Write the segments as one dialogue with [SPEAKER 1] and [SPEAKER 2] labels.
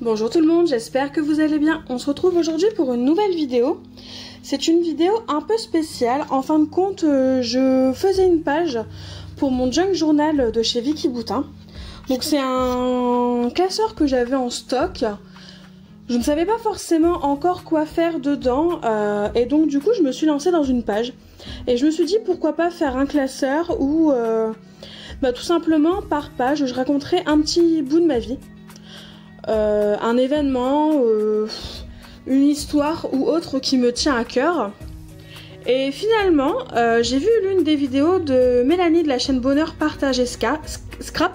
[SPEAKER 1] Bonjour tout le monde, j'espère que vous allez bien. On se retrouve aujourd'hui pour une nouvelle vidéo. C'est une vidéo un peu spéciale. En fin de compte, je faisais une page pour mon junk journal de chez Vicky Boutin. Donc c'est un classeur que j'avais en stock. Je ne savais pas forcément encore quoi faire dedans et donc du coup je me suis lancée dans une page. Et je me suis dit pourquoi pas faire un classeur où tout simplement par page je raconterai un petit bout de ma vie. Un événement, une histoire ou autre qui me tient à cœur. Et finalement, j'ai vu l'une des vidéos de Mélanie de la chaîne Bonheur Partagé Scrap,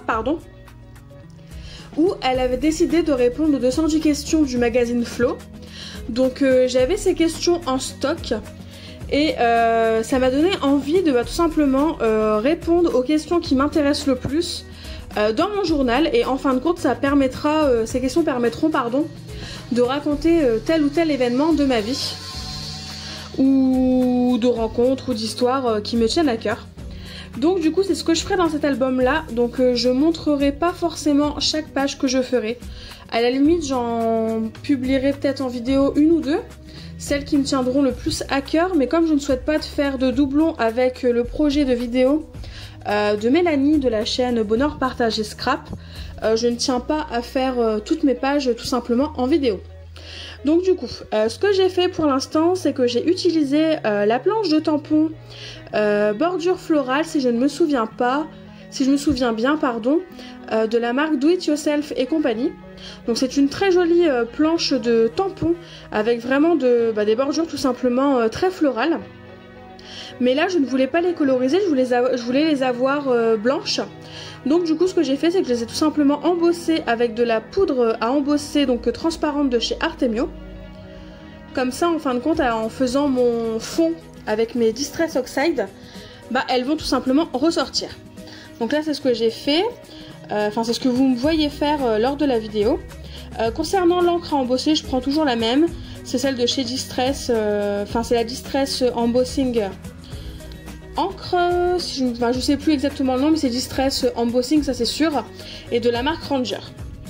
[SPEAKER 1] où elle avait décidé de répondre aux 210 questions du magazine Flow. Donc j'avais ces questions en stock et ça m'a donné envie de tout simplement répondre aux questions qui m'intéressent le plus dans mon journal, et en fin de compte ça permettra, ces questions permettront de raconter tel ou tel événement de ma vie ou de rencontres ou d'histoires qui me tiennent à cœur. Donc du coup c'est ce que je ferai dans cet album là. Donc je montrerai pas forcément chaque page que je ferai. À la limite j'en publierai peut-être en vidéo une ou deux, celles qui me tiendront le plus à cœur, mais comme je ne souhaite pas de faire de doublon avec le projet de vidéo de Mélanie de la chaîne Bonheur Partagé Scrap, je ne tiens pas à faire toutes mes pages tout simplement en vidéo. Donc du coup, ce que j'ai fait pour l'instant, c'est que j'ai utilisé la planche de tampon bordure florale, si je me souviens bien, de la marque Do It Yourself et compagnie. Donc c'est une très jolie planche de tampon avec vraiment des bordures tout simplement très florales. Mais là je ne voulais pas les coloriser, je voulais les avoir blanches. Donc du coup ce que j'ai fait, c'est que je les ai tout simplement embossées avec de la poudre à embosser, donc transparente de chez Artemio. Comme ça en fin de compte, en faisant mon fond avec mes Distress Oxide, elles vont tout simplement ressortir. Donc là c'est ce que j'ai fait, c'est ce que vous me voyez faire lors de la vidéo. Concernant l'encre à embosser, je prends toujours la même, c'est celle de chez Distress, c'est la Distress Embossing encre, je sais plus exactement le nom, mais c'est Distress Embossing, ça c'est sûr, et de la marque Ranger.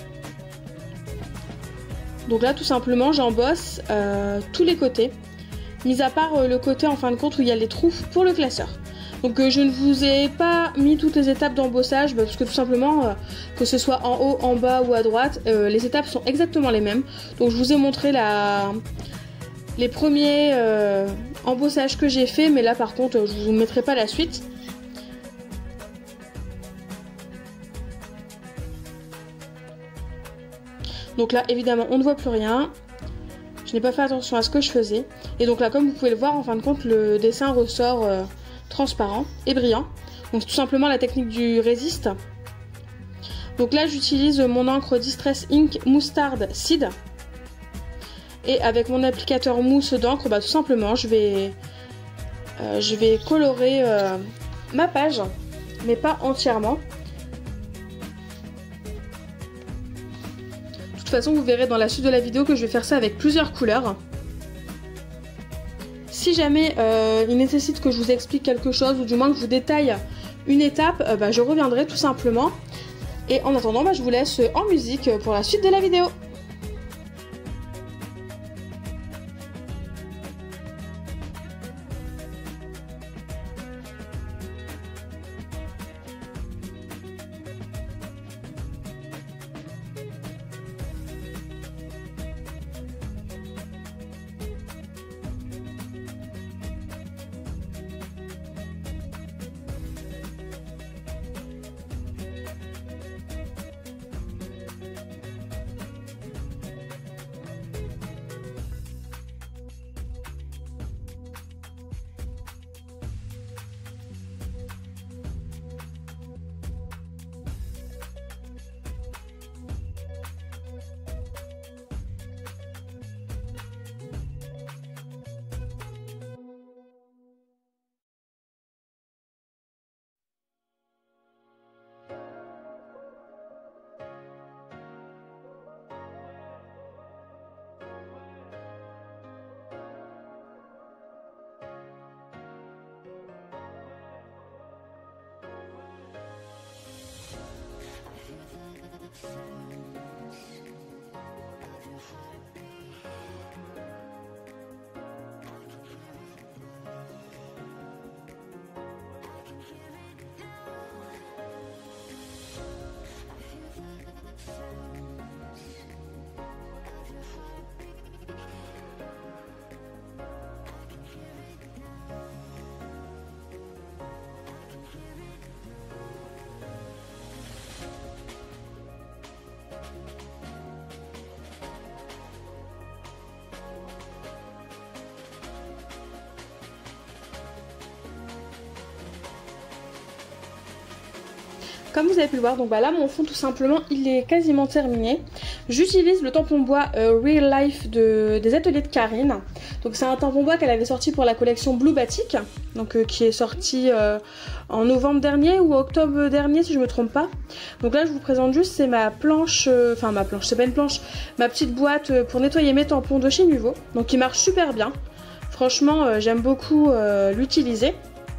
[SPEAKER 1] Donc là tout simplement j'embosse tous les côtés, mis à part le côté en fin de compte où il y a les trous pour le classeur. Donc je ne vous ai pas mis toutes les étapes d'embossage parce que tout simplement que ce soit en haut, en bas ou à droite, les étapes sont exactement les mêmes. Donc je vous ai montré les premiers embossages que j'ai fait, mais là par contre je vous mettrai pas la suite. Donc là évidemment on ne voit plus rien. Je n'ai pas fait attention à ce que je faisais. Et donc là comme vous pouvez le voir, en fin de compte le dessin ressort transparent et brillant. Donc c'est tout simplement la technique du résiste. Donc là j'utilise mon encre Distress Ink Mustard Seed. Et avec mon applicateur mousse d'encre, tout simplement je vais colorer ma page, mais pas entièrement. De toute façon vous verrez dans la suite de la vidéo que je vais faire ça avec plusieurs couleurs. Si jamais il nécessite que je vous explique quelque chose, ou du moins que je vous détaille une étape, je reviendrai tout simplement. Et en attendant, je vous laisse en musique pour la suite de la vidéo. comme vous avez pu le voir, donc bah là mon fond tout simplement il est quasiment terminé. J'utilise le tampon bois Real Life des ateliers de Karine. Donc c'est un tampon bois qu'elle avait sorti pour la collection Blue Batik, donc qui est sorti en novembre dernier ou octobre dernier si je me trompe pas. Donc là je vous présente juste, c'est ma planche, enfin ma planche, c'est pas une planche, ma petite boîte pour nettoyer mes tampons de chez Nuvo, donc qui marche super bien. Franchement j'aime beaucoup l'utiliser.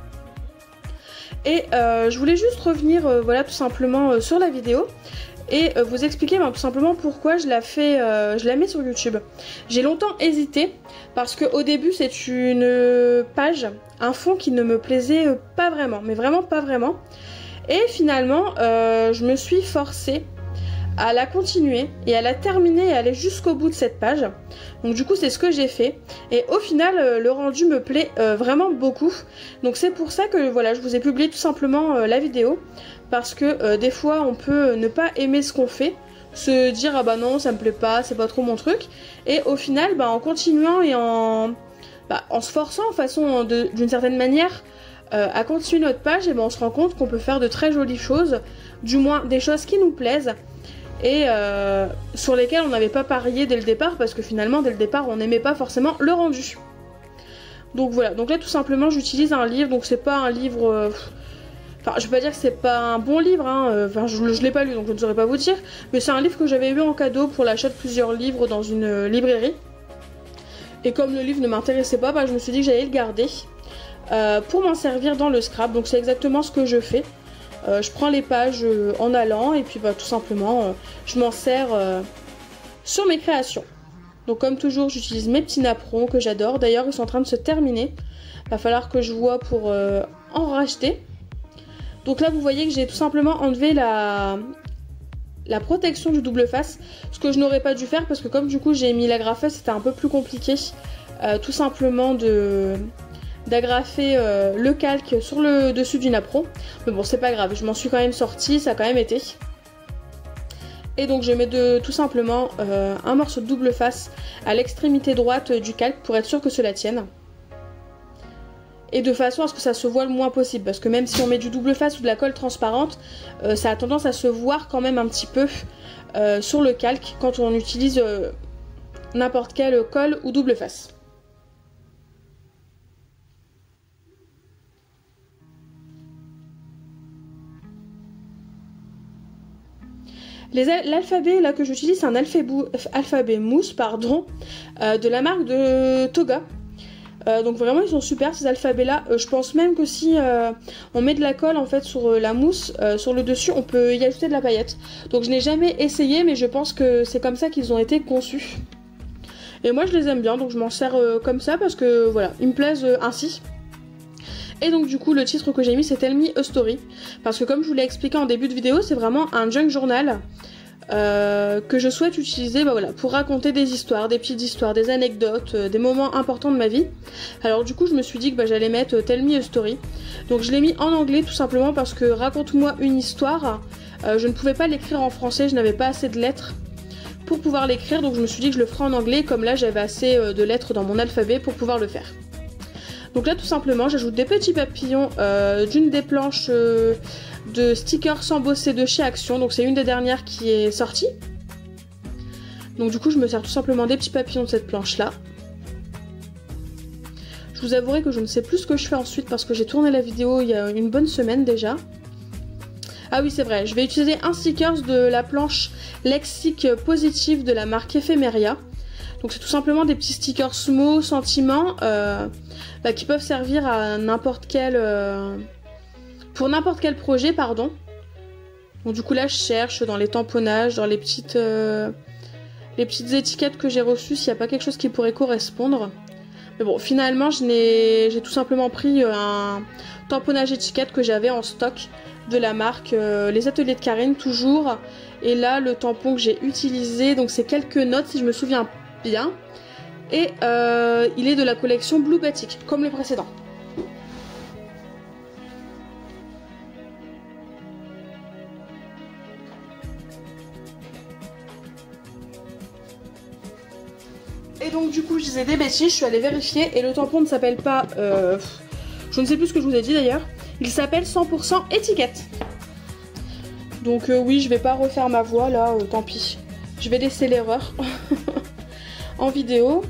[SPEAKER 1] Et je voulais juste revenir voilà tout simplement sur la vidéo et vous expliquer tout simplement pourquoi je la mets sur YouTube. J'ai longtemps hésité parce qu'au début c'est une page, un fond qui ne me plaisait pas vraiment, mais vraiment pas vraiment. Et finalement je me suis forcée à la continuer et à la terminer et aller jusqu'au bout de cette page. Donc du coup c'est ce que j'ai fait et au final le rendu me plaît vraiment beaucoup. Donc c'est pour ça que voilà, je vous ai publié tout simplement la vidéo, parce que des fois on peut ne pas aimer ce qu'on fait, se dire ah bah non ça me plaît pas, c'est pas trop mon truc, et au final en continuant et en se forçant d'une certaine manière à continuer notre page, et on se rend compte qu'on peut faire de très jolies choses, du moins des choses qui nous plaisent et sur lesquelles on n'avait pas parié dès le départ, parce que finalement dès le départ on n'aimait pas forcément le rendu. Donc voilà, donc là tout simplement j'utilise un livre, donc c'est pas un livre enfin je vais pas dire que c'est pas un bon livre hein, enfin je l'ai pas lu donc je ne saurais pas vous dire, mais c'est un livre que j'avais eu en cadeau pour l'achat de plusieurs livres dans une librairie, et comme le livre ne m'intéressait pas, je me suis dit que j'allais le garder pour m'en servir dans le scrap. Donc c'est exactement ce que je fais. Je prends les pages en allant et puis tout simplement je m'en sers sur mes créations. Donc comme toujours j'utilise mes petits napperons que j'adore, d'ailleurs ils sont en train de se terminer, va falloir que je vois pour en racheter. Donc là vous voyez que j'ai tout simplement enlevé la protection du double face, ce que je n'aurais pas dû faire parce que comme du coup j'ai mis l'agrafeuse, c'était un peu plus compliqué tout simplement d'agrafer le calque sur le dessus du napperon. Mais bon c'est pas grave, je m'en suis quand même sortie, ça a quand même été. Et donc je mets tout simplement un morceau de double face à l'extrémité droite du calque pour être sûr que cela tienne. Et de façon à ce que ça se voit le moins possible, parce que même si on met du double face ou de la colle transparente, ça a tendance à se voir quand même un petit peu sur le calque quand on utilise n'importe quelle colle ou double face. L'alphabet là que j'utilise, c'est un alphabet mousse de la marque de Toga. Donc vraiment ils sont super ces alphabets là. Je pense même que si on met de la colle en fait sur la mousse, sur le dessus, on peut y ajouter de la paillette. Donc je n'ai jamais essayé, mais je pense que c'est comme ça qu'ils ont été conçus. Et moi je les aime bien, donc je m'en sers comme ça parce que voilà, ils me plaisent ainsi. Et donc du coup le titre que j'ai mis c'est Tell Me a Story, parce que comme je vous l'ai expliqué en début de vidéo, c'est vraiment un junk journal que je souhaite utiliser voilà, pour raconter des histoires, des petites histoires, des anecdotes, des moments importants de ma vie. Alors du coup je me suis dit que j'allais mettre Tell Me a Story. Donc je l'ai mis en anglais tout simplement parce que raconte-moi une histoire, je ne pouvais pas l'écrire en français, je n'avais pas assez de lettres pour pouvoir l'écrire, donc je me suis dit que je le ferai en anglais, comme là j'avais assez de lettres dans mon alphabet pour pouvoir le faire. Donc là tout simplement j'ajoute des petits papillons d'une des planches de stickers embossés de chez Action. Donc c'est une des dernières qui est sortie. Donc du coup je me sers tout simplement des petits papillons de cette planche là. Je vous avouerai que je ne sais plus ce que je fais ensuite parce que j'ai tourné la vidéo il y a une bonne semaine déjà. Ah oui c'est vrai, je vais utiliser un sticker de la planche Lexique Positive de la marque Ephemeria. Donc c'est tout simplement des petits stickers mots, sentiments qui peuvent servir à n'importe quel pour n'importe quel projet, pardon. Donc du coup là je cherche dans les tamponnages, dans les petites étiquettes que j'ai reçues s'il n'y a pas quelque chose qui pourrait correspondre. Mais bon finalement j'ai tout simplement pris un tamponnage étiquette que j'avais en stock de la marque Les Ateliers de Karine toujours. Et là le tampon que j'ai utilisé, donc c'est quelques notes si je me souviens bien, et il est de la collection Blue Batik comme le précédent. Et donc du coup je disais des bêtises, je suis allée vérifier et le tampon ne s'appelle pas je ne sais plus ce que je vous ai dit d'ailleurs, il s'appelle 100% étiquette. Donc oui, je vais pas refaire ma voix là, tant pis. Je vais laisser l'erreur en vidéo.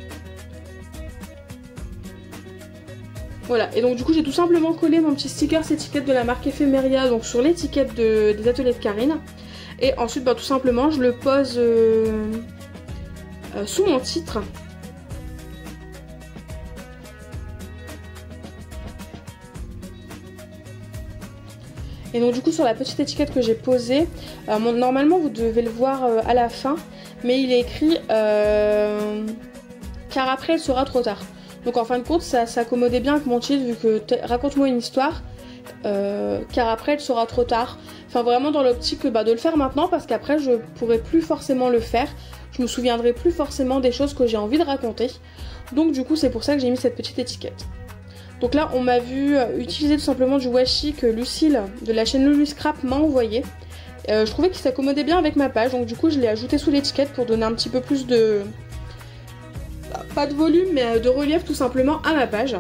[SPEAKER 1] Voilà, et donc du coup j'ai tout simplement collé mon petit sticker étiquette de la marque Ephemeria donc sur l'étiquette des ateliers de Karine. Et ensuite bah, tout simplement je le pose sous mon titre. Et donc du coup sur la petite étiquette que j'ai posée, normalement vous devez le voir à la fin, mais il est écrit car après il sera trop tard. Donc en fin de compte ça s'accommodait bien avec mon titre vu que raconte-moi une histoire, car après il sera trop tard. Enfin vraiment dans l'optique de le faire maintenant parce qu'après je pourrai plus forcément le faire. Je me souviendrai plus forcément des choses que j'ai envie de raconter. Donc du coup c'est pour ça que j'ai mis cette petite étiquette. Donc là on m'a vu utiliser tout simplement du washi que Lucille de la chaîne Lulu Scrap m'a envoyé. Je trouvais qu'il s'accommodait bien avec ma page donc du coup je l'ai ajouté sous l'étiquette pour donner un petit peu plus de... pas de volume mais de relief tout simplement à ma page.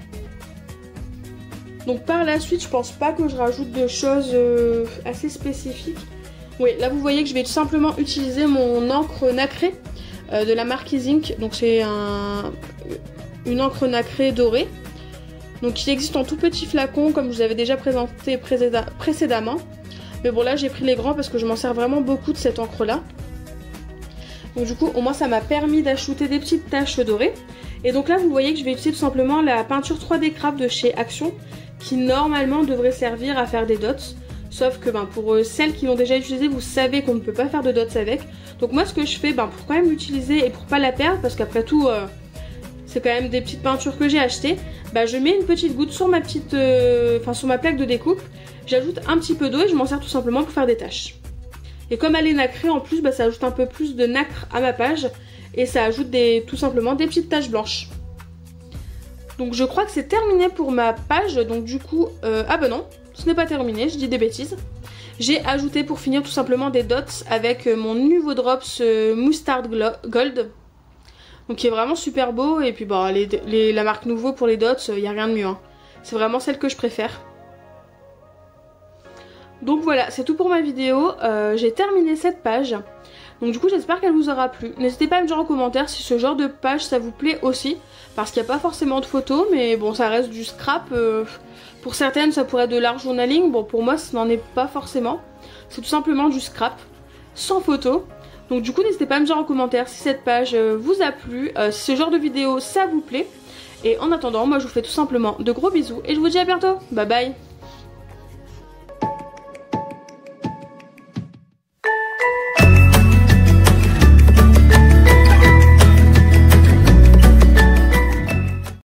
[SPEAKER 1] Donc par la suite je pense pas que je rajoute de choses assez spécifiques. Oui là vous voyez que je vais tout simplement utiliser mon encre nacrée de la marque Ink. Donc c'est une encre nacrée dorée. Donc il existe en tout petit flacon comme je vous avais déjà présenté précédemment. Mais bon là j'ai pris les grands parce que je m'en sers vraiment beaucoup de cette encre là. Donc du coup au moins ça m'a permis d'ajouter des petites taches dorées. Et donc là vous voyez que je vais utiliser tout simplement la peinture 3D Craft de chez Action. Qui normalement devrait servir à faire des dots. Sauf que pour celles qui l'ont déjà utilisé vous savez qu'on ne peut pas faire de dots avec. Donc moi ce que je fais pour quand même l'utiliser et pour pas la perdre parce qu'après tout... c'est quand même des petites peintures que j'ai achetées. Je mets une petite goutte sur ma petite, sur ma plaque de découpe. J'ajoute un petit peu d'eau et je m'en sers tout simplement pour faire des taches. Et comme elle est nacrée en plus, ça ajoute un peu plus de nacre à ma page et ça ajoute tout simplement des petites taches blanches. Donc je crois que c'est terminé pour ma page. Donc du coup, ah ben non, ce n'est pas terminé, je dis des bêtises. J'ai ajouté pour finir tout simplement des dots avec mon Nuvo Drops Mustard Gold. Donc qui est vraiment super beau et puis la marque Nuvo pour les dots, il n'y a rien de mieux. Hein. C'est vraiment celle que je préfère. Donc voilà, c'est tout pour ma vidéo. J'ai terminé cette page. Donc du coup j'espère qu'elle vous aura plu. N'hésitez pas à me dire en commentaire si ce genre de page ça vous plaît aussi. Parce qu'il n'y a pas forcément de photos, mais bon ça reste du scrap. Pour certaines ça pourrait être de l'art journaling. Bon pour moi ça n'en est pas forcément. C'est tout simplement du scrap, sans photos. Donc du coup n'hésitez pas à me dire en commentaire si cette page vous a plu, si ce genre de vidéo ça vous plaît. Et en attendant, moi je vous fais tout simplement de gros bisous et je vous dis à bientôt. Bye bye.